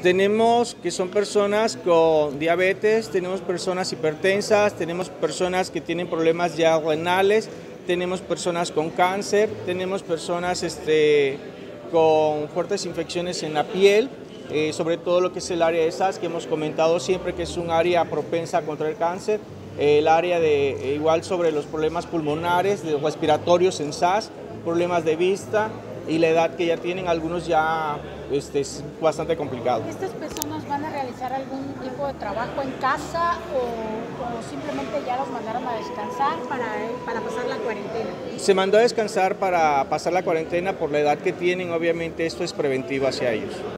Tenemos que son personas con diabetes, tenemos personas hipertensas, tenemos personas que tienen problemas ya renales, tenemos personas con cáncer, tenemos personas con fuertes infecciones en la piel, sobre todo lo que es el área de SAS, que hemos comentado siempre que es un área propensa contra el cáncer, el área de igual sobre los problemas pulmonares, de respiratorios en SAS, problemas de vista y la edad que ya tienen, algunos ya es bastante complicado. ¿Estas personas van a realizar algún tipo de trabajo en casa o simplemente ya los mandaron a descansar para pasar la cuarentena? Se mandó a descansar para pasar la cuarentena por la edad que tienen, obviamente esto es preventivo hacia ellos.